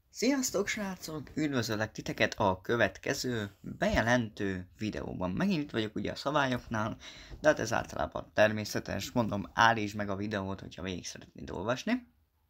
Sziasztok srácok! Üdvözöllek titeket a következő bejelentő videóban. Megint itt vagyok ugye a szabályoknál, de hát ez általában természetes. Mondom, állítsd meg a videót, hogyha végig szeretnéd olvasni.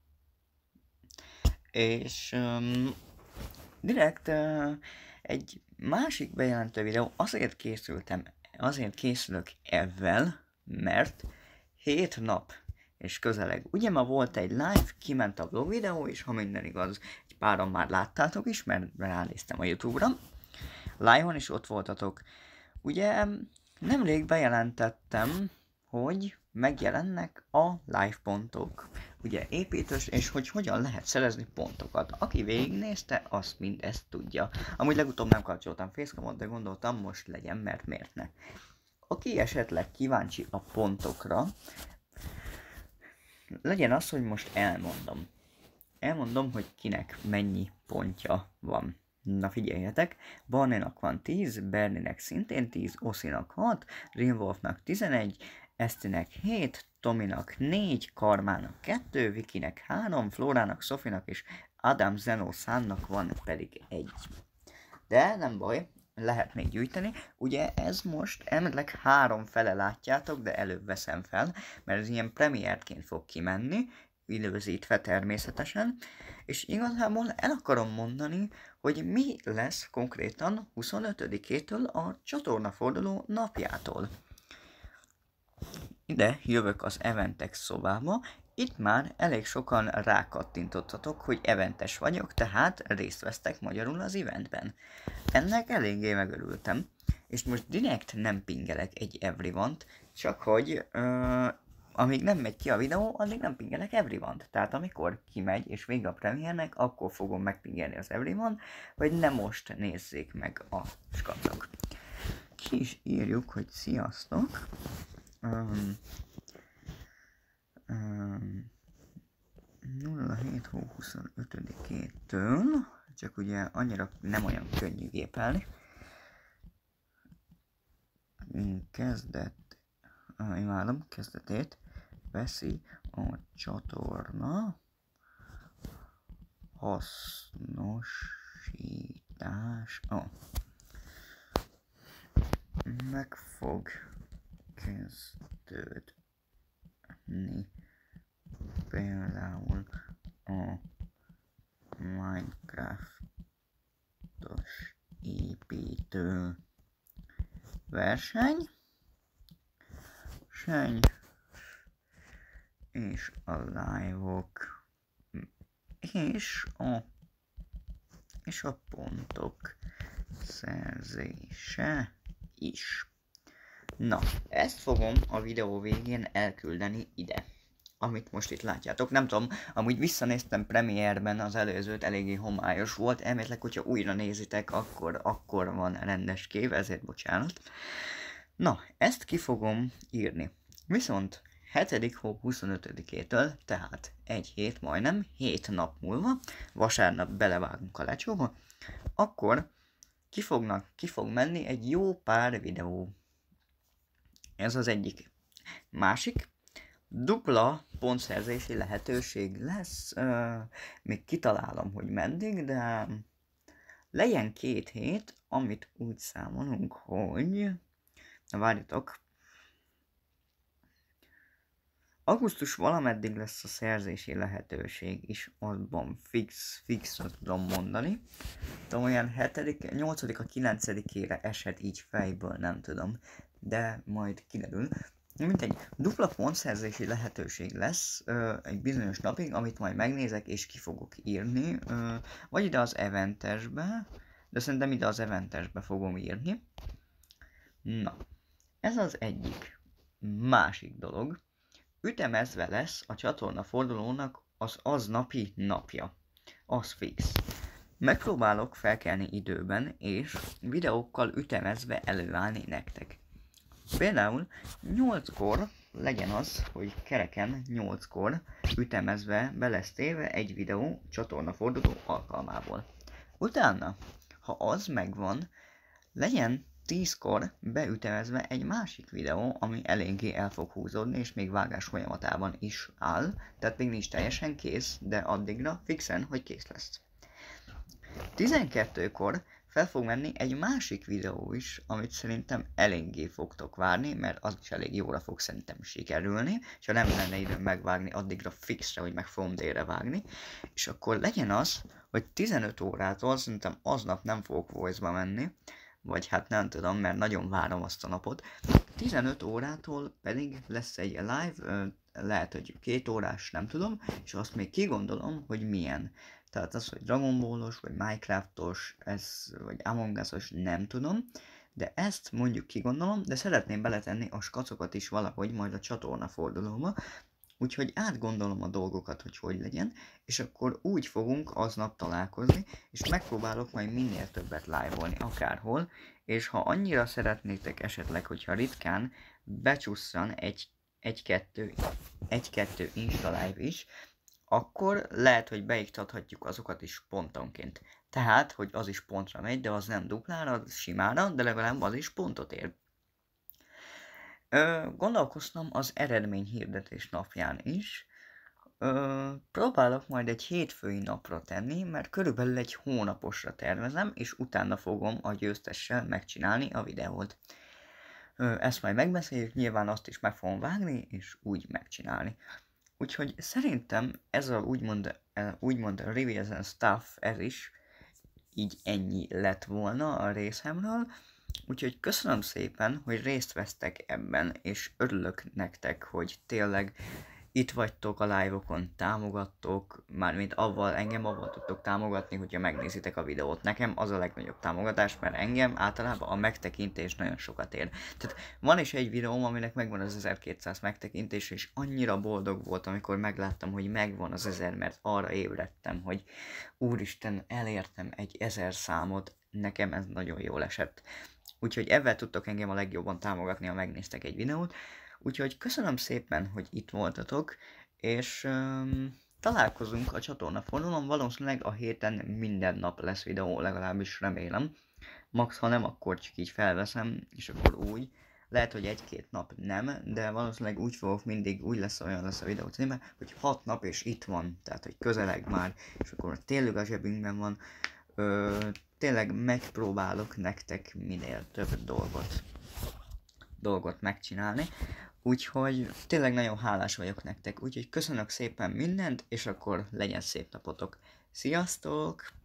És direkt egy másik bejelentő videó, azért készülök ezzel, mert 7 nap és közeleg. Ugye ma volt egy live, kiment a vlog videó, és ha minden igaz, egy páran már láttátok is, mert ránéztem a YouTube-ra. Live-on is ott voltatok. Ugye nemrég bejelentettem, hogy megjelennek a live pontok. Ugye építős, és hogy hogyan lehet szerezni pontokat. Aki végignézte, azt mindezt tudja. Amúgy legutóbb nem kapcsoltam Facecamot, de gondoltam most legyen, mert miért ne. Aki esetleg kíváncsi a pontokra, legyen az, hogy most elmondom. Elmondom, hogy kinek mennyi pontja van. Na figyeljetek, Barneynak van 10, Berninek szintén 10, Oszinak 6, Rinwolfnak 11, Esztinek 7, Tominak 4, Karmának 2, Vikinek 3, Flórának, Szofinak és Adam Zeno Szánnak van pedig 1. De nem baj, lehet még gyűjteni. Ugye ez most elméletileg 3 fele látjátok, de előbb veszem fel, mert ez ilyen premierként fog kimenni, időzítve természetesen, és igazából el akarom mondani, hogy mi lesz konkrétan 25-től a csatornaforduló napjától. Ide jövök az eventek szobába, itt már elég sokan rákattintottatok, hogy eventes vagyok, tehát részt vesztek magyarul az eventben. Ennek eléggé megörültem, és most direkt nem pingelek egy everyone-t, csak hogy amíg nem megy ki a videó, addig nem pingelek everyone-t. Tehát amikor kimegy és vége a premiernek, akkor fogom megpingelni az everyone, vagy nem most nézzék meg a skacok. Ki is írjuk, hogy sziasztok. 07/25-től, csak ugye annyira nem olyan könnyű gépelni. Kezdetét veszi a csatorna hasznosítás. Meg fog kezdődni például a Minecraftos építő verseny és a live-ok és a pontok szerzése is. Na, ezt fogom a videó végén elküldeni ide, amit most itt látjátok. Nem tudom, amúgy visszanéztem premierben az előzőt, eléggé homályos volt, elméletileg, hogyha újra nézitek, akkor van rendes kép, ezért bocsánat. Na, ezt ki fogom írni. Viszont 7. hó 25-től, tehát egy hét, majdnem 7 nap múlva, vasárnap belevágunk a lecsóba, akkor ki fog menni egy jó pár videó. Ez az egyik. Másik, dupla pontszerzési lehetőség lesz, még kitalálom, hogy meddig, de legyen 2 hét, amit úgy számolunk, hogy várjatok, augusztus valameddig lesz a szerzési lehetőség is, abban fix tudom mondani. De olyan 8-a 9-ére esett így fejből, nem tudom, de majd kiderül. Mindegy, dupla pontszerzési lehetőség lesz egy bizonyos napig, amit majd megnézek és ki fogok írni, vagy ide az eventesbe, de szerintem ide az eventesbe fogom írni. Na, ez az egyik. Másik dolog, ütemezve lesz a csatorna fordulónak az aznapi napja. Az fix. Megpróbálok felkelni időben, és videókkal ütemezve előállni nektek. Például 8-kor legyen az, hogy kereken 8-kor ütemezve be lesz téve egy videó csatornaforduló alkalmából. Utána, ha az megvan, legyen 10-kor beütemezve egy másik videó, ami eléggé el fog húzódni, és még vágás folyamatában is áll, tehát még nincs teljesen kész, de addigra fixen, hogy kész lesz. 12-kor fel fog menni egy másik videó is, amit szerintem eléggé fogtok várni, mert az is elég jóra fog szerintem sikerülni, és ha nem lenne időm megvágni addigra fixre, hogy meg fogom délre vágni, és akkor legyen az, hogy 15 órától szerintem aznap nem fogok voice-ba menni, vagy hát nem tudom, mert nagyon várom azt a napot. 15 órától pedig lesz egy live, lehet, hogy 2 órás, nem tudom, és azt még kigondolom, hogy milyen. Tehát az, hogy Dragon Ballos, vagy Minecraftos, vagy Among Us-os, nem tudom, de ezt mondjuk kigondolom, de szeretném beletenni a skacokat is valahogy majd a csatorna fordulóba, úgyhogy átgondolom a dolgokat, hogy legyen, és akkor úgy fogunk aznap találkozni, és megpróbálok majd minél többet live-olni akárhol, és ha annyira szeretnétek esetleg, hogyha ritkán becsusszan egy-kettő Insta live is, akkor lehet, hogy beiktathatjuk azokat is pontonként. Tehát, hogy az is pontra megy, de az nem duplára, az simára, de legalább az is pontot ér. Gondolkoztam az eredményhirdetés napján is. Próbálok majd egy hétfői napra tenni, mert körülbelül egy hónaposra tervezem, és utána fogom a győztessel megcsinálni a videót. Ezt majd megbeszéljük, nyilván azt is meg fogom vágni, és úgy megcsinálni. Úgyhogy szerintem ez a úgymond Reveals and Stuff, ez is így ennyi lett volna a részemről. Úgyhogy köszönöm szépen, hogy részt vesztek ebben, és örülök nektek, hogy tényleg itt vagytok a live-okon, támogattok, mármint engem avval tudtok támogatni, hogyha megnézitek a videót. Nekem az a legnagyobb támogatás, mert engem általában a megtekintés nagyon sokat ér. Tehát van is egy videóm, aminek megvan az 1200 megtekintés, és annyira boldog volt, amikor megláttam, hogy megvan az 1000, mert arra ébredtem, hogy úristen, elértem egy 1000 számot, nekem ez nagyon jól esett. Úgyhogy ebben tudtok engem a legjobban támogatni, ha megnéztek egy videót. Úgyhogy köszönöm szépen, hogy itt voltatok, és találkozunk a csatorna fordulón. Valószínűleg a héten minden nap lesz videó, legalábbis remélem. Max, ha nem, akkor csak így felveszem, és akkor úgy. Lehet, hogy egy-két nap nem, de valószínűleg úgy fogok mindig, olyan lesz a videó címe, hogy 6 nap és itt van, tehát hogy közeleg már, és akkor tényleg a zsebünkben van. Tényleg megpróbálok nektek minél több dolgot megcsinálni, úgyhogy tényleg nagyon hálás vagyok nektek, úgyhogy köszönök szépen mindent, és akkor legyen szép napotok. Sziasztok!